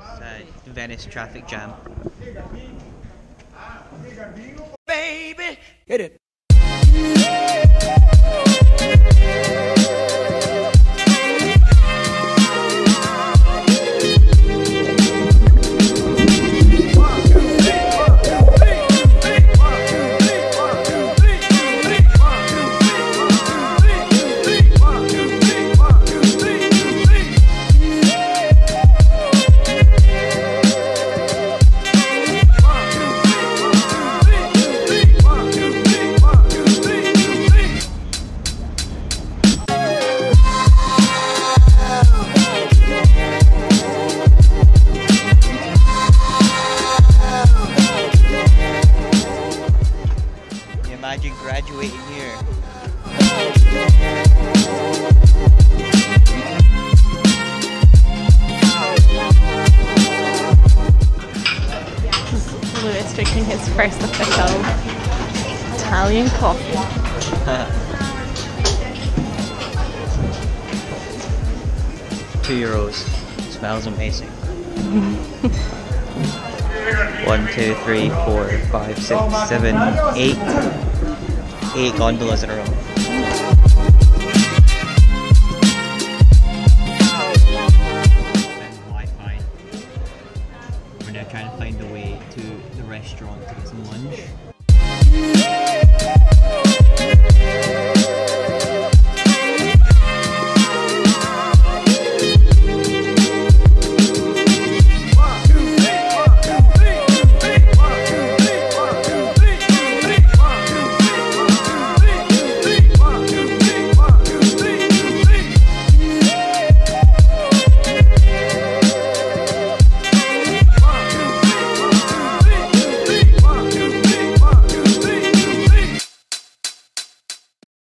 Venice traffic jam. Baby, hit it. Imagine graduating here. Lewis drinking his first official Italian coffee. €2. Smells amazing. 1, 2, 3, 4, 5, 6, 7, 8. 8 gondolas in a row. Wi-Fi. We're now trying to find a way to the restaurant to get some lunch.